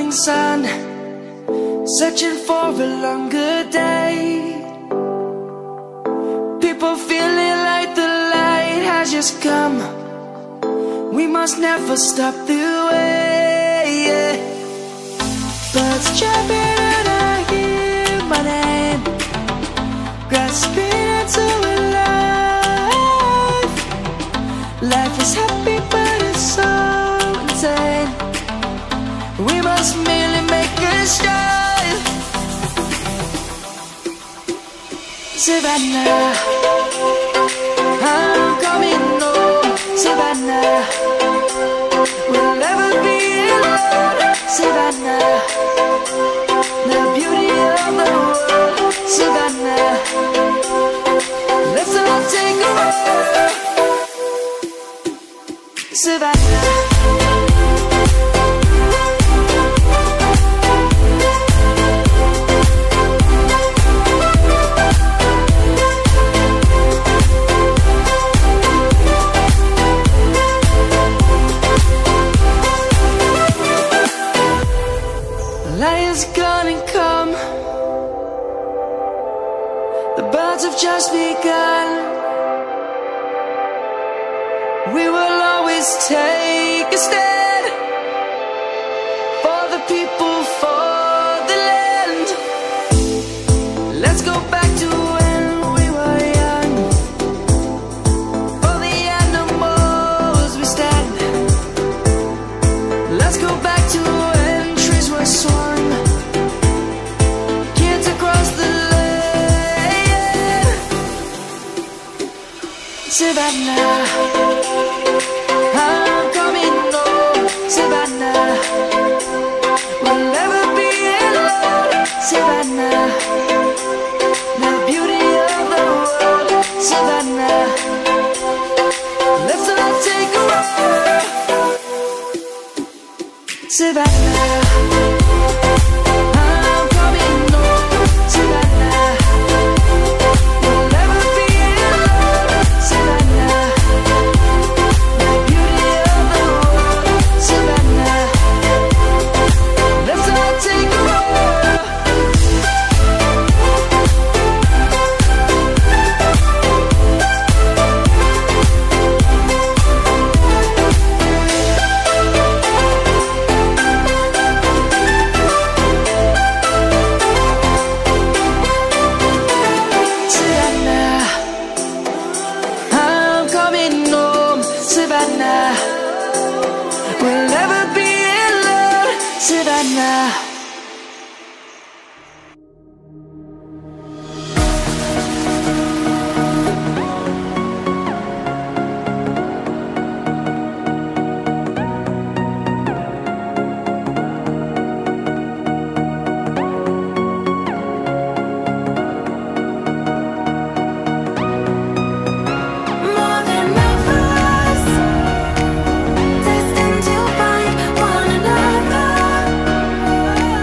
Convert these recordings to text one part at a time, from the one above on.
morning sun, searching for a longer day. People feeling like the light has just come. We must never stop the way. Birds chirping and I hear my name, grasping into a life. Life is happy but it's so insane. We must merely make a start. Savannah, I'm coming home. Savannah, we'll never be alone. Savannah, the beauty of the world. Savannah, let's all take a walk. Savannah, lion's gonna come. The birds have just begun. We will always take a stand for the people, for the land. Let's go back to when we were young. For the animals we stand. Let's go back to when trees were swung, kids across the land. Savannah, I'm coming home. Savannah, we'll never be alone. Savannah, the beauty of the world. Savannah, let's all take a walk. Savannah, I'm coming home. Savannah, we'll never be alone. Savannah, the beauty of the world. Savannah, let's all take a walk. Savannah, I'm coming home. Savannah, we'll never be alone. Savannah. More than lovers, destined to find one another.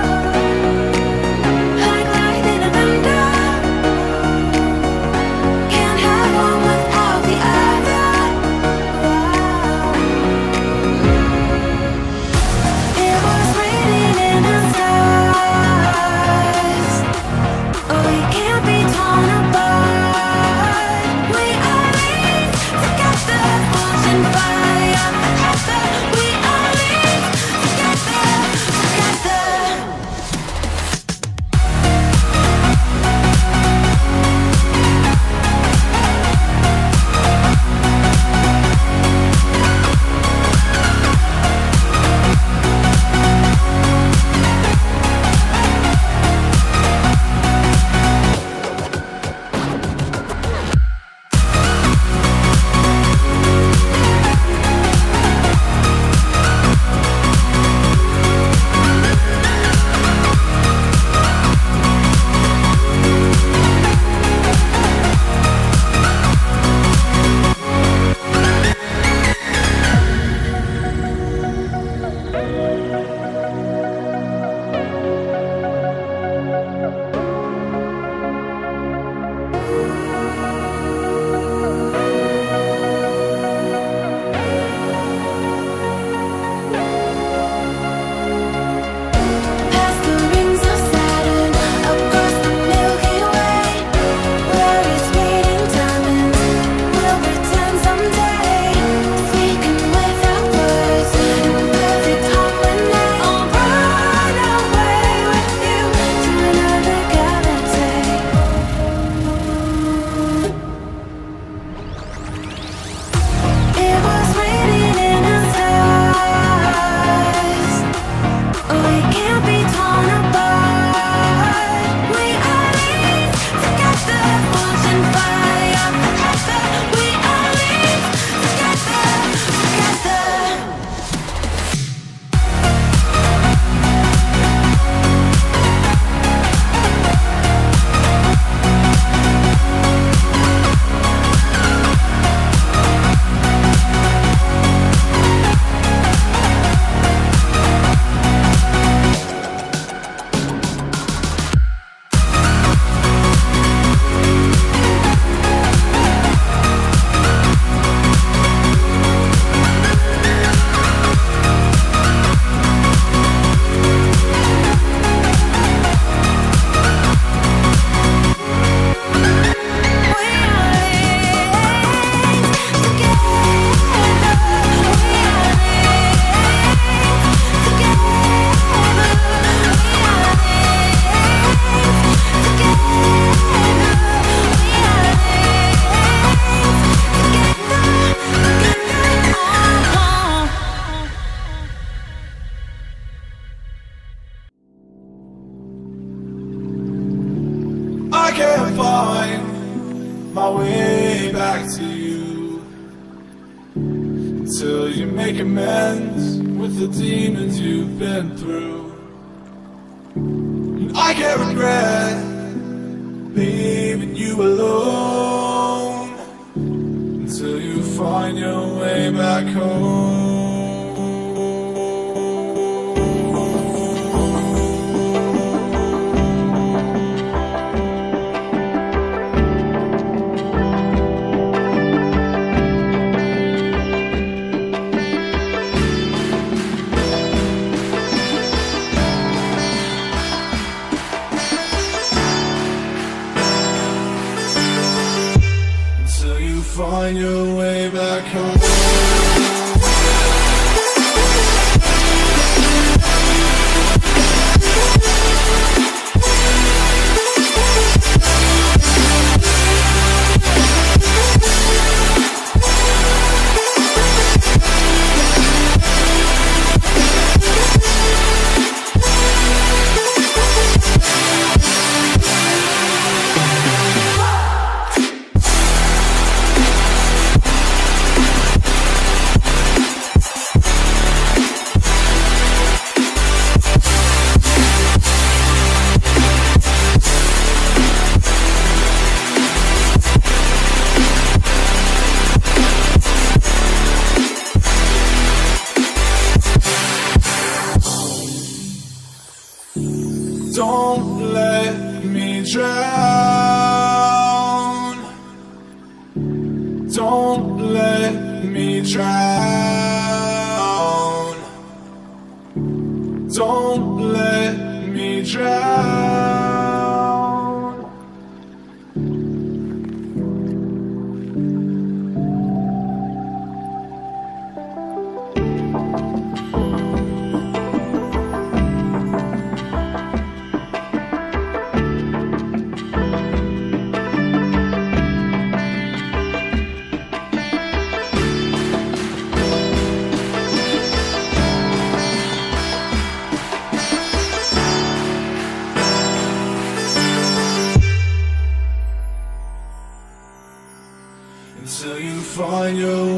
find my way back to you, until you make amends with the demons you've been through. And I can't regret leaving you alone, until you find your way back home. Find your way back home. Don't let me drown. Don't let me drown. Don't let me drown. Until you find your